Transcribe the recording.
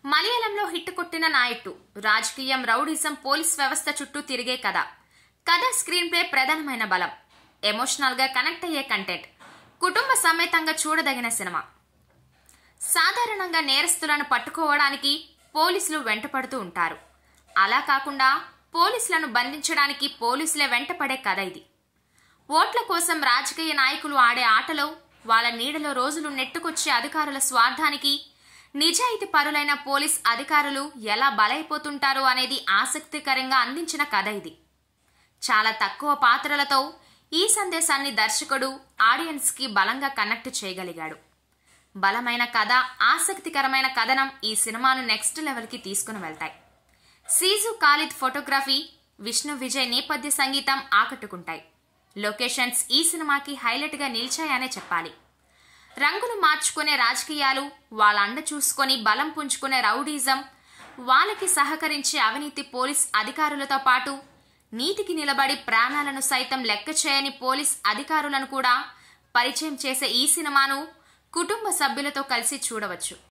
మలయాళంలో హిట్ కొట్టిన నాయట్టు రాజకీయం, రౌడిజం, పోలీస్ వ్యవస్థ చుట్టూ తిరిగే కథ. కథ, స్క్రీన్ ప్లే ప్రధానమైన బలం. ఎమోషనల్ గా కనెక్ట్ అయ్యే కంటెంట్. కుటుంబ సమేతంగా చూడదగిన సినిమా. సాధారణంగా నేరస్తులను పట్టుకోవడానికి పోలీసులు వెంటపడుతూ ఉంటారు. అలా కాకుండా పోలీసులను బంధించడానికి పోలీసులే వెంటపడే కథ ఇది. ఓట్ల కోసం రాజకీయ నాయకులు ఆడే ఆటలో వాళ్ళ నీడలో రోజులు నెట్టుకొచ్చే అధికారుల స్వార్థానికి నిజాయితీ పరులైన పోలీస్ అధికారులు ఎలా బలైపోతుంటారో అనేది ఆసక్తికరంగా అందించిన కథ ఇది. చాలా తక్కువ పాత్రలతో ఈ సందేశాన్ని దర్శకుడు ఆడియన్స్ కి బలంగా కనెక్ట్ చేయగలిగాడు. బలమైన కథ, ఆసక్తికరమైన కథనం ఈ సినిమాను నెక్స్ట్ లెవెల్ కి తీసుకుని వెళ్తాయి. సీజు ఖాలిద్ ఫోటోగ్రఫీ, విష్ణు విజయ్ నేపథ్య సంగీతం ఆకట్టుకుంటాయి. లొకేషన్స్ ఈ సినిమాకి హైలైట్ గా నిలిచాయనే చెప్పాలి. రంగులు మార్చుకునే రాజకీయాలు, వాళ్ళ అండ చూసుకొని బలం పుంజుకునే రౌడీజం, వాళ్ళకి సహకరించే అవినీతి పోలీస్ అధికారులతో పాటు నీతికి నిలబడి ప్రాణాలను సైతం లెక్క చేయని పోలీస్ అధికారులను కూడా పరిచయం చేసే ఈ సినిమాను కుటుంబ సభ్యులతో కలిసి చూడవచ్చు.